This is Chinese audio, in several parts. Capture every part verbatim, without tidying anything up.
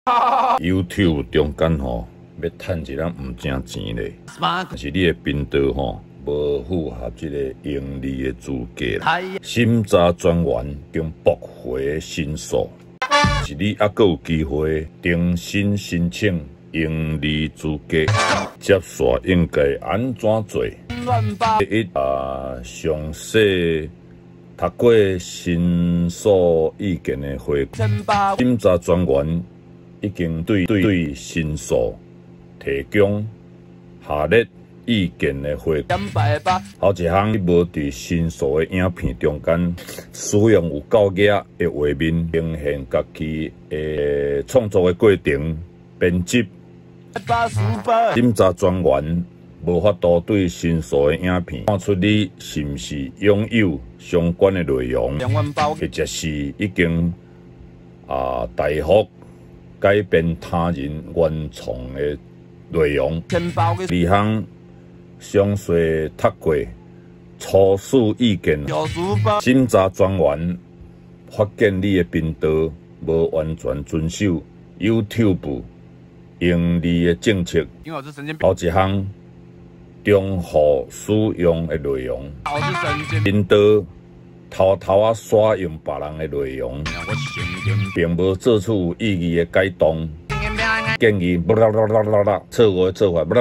YouTube 中间吼，要趁一人唔正钱咧，但是你的频道吼无符合这个盈利的资格啦。审查专员经驳回申诉，是你还阁有机会重新申请盈利资格，接续应该安怎做？第一啊，详细读过申诉意见的会，审查专员已经对对对申诉提供下列意见的会。后一项，无伫申诉的影片中间使用有够野的画面，呈现家己的创作的过程、编辑。审查专员无法度对申诉的影片看出你是毋是拥有相关的内容，或者是已经啊大幅改变他人原创的内容。二项详细读过初始意见，审查专员发现你的频道无完全遵守 YouTube 盈利的政策。后一项中户使用的内容，频道偷偷啊刷用别人的内容，并无做出有意义的改动。建议错误的做法。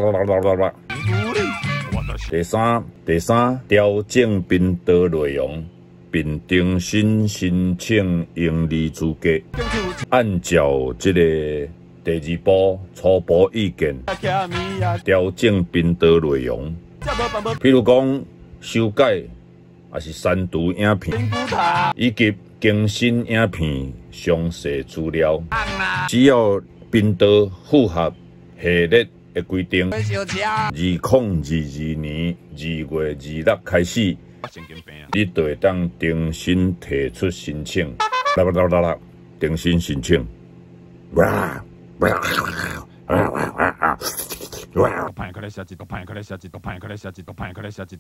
第三，第三调整频道内容，并重新申请盈利资格，按照这个第二步初步意见，调整频道内容，譬如讲修改还是删除影片，以及更新影片详细资料。只要频道符合下列的规定，二零二二年二月二日开始，你就会当重新提出申请。啦啦啦啦，重新申请。哇！